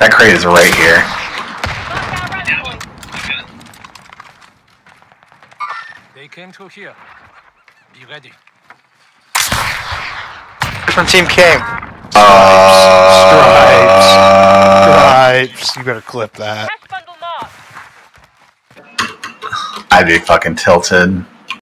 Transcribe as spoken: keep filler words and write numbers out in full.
That crate is right here. They came through here. Be ready. Different team came. Uh, Stripes. Stripes. You better clip that. I'd be fucking tilted.